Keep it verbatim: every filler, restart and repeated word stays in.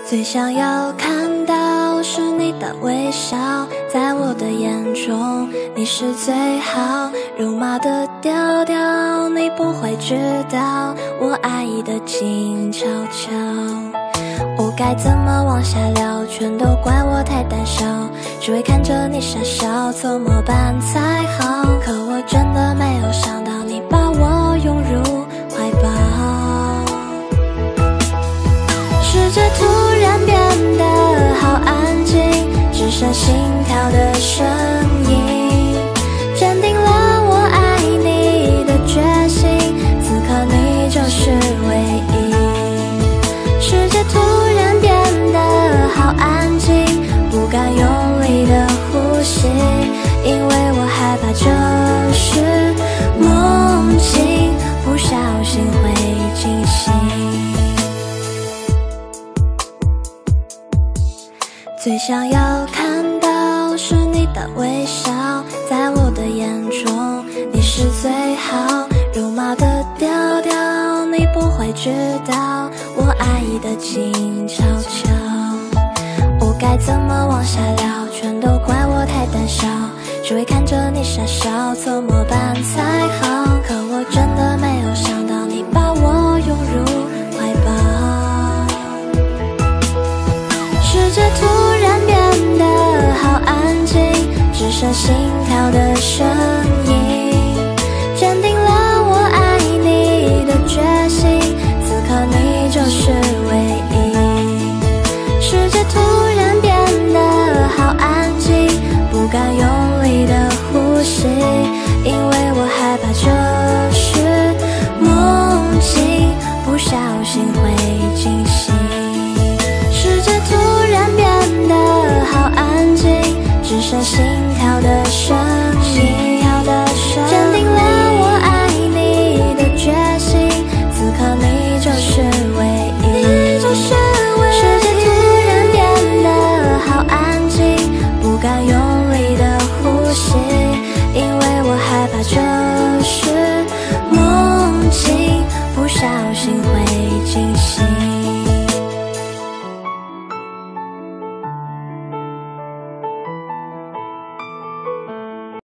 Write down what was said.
最想要看到是你的微笑，在我的眼中你是最好，肉麻的调调你不会知道，我爱意的静悄悄。我该怎么往下聊，全都怪我太胆小，只会看着你傻笑，怎么办才好？可我真的没有想到你把我拥入怀抱，世界突然变得好安静，只剩心跳的声音，坚定了我爱你的决心，此刻你就是唯一。世界突然变得好安静，不敢用力的呼吸，因为我害怕这是梦境，不小心会惊醒。最想要看到是你的微笑，在我的眼中你是最好，肉麻的调调你不会知道，我爱意的静悄悄。我该怎么往下聊，全都怪我太胆小，只会看着你傻笑，怎么办才好？可我真的没有想到你把我拥入怀抱，世界突然变得好安静，只剩心跳的声音，坚定了我爱你的决心，此刻你就是唯一。世界突然变得好安静，不敢用力的呼吸，因为我害怕这是梦境，不小心会惊醒。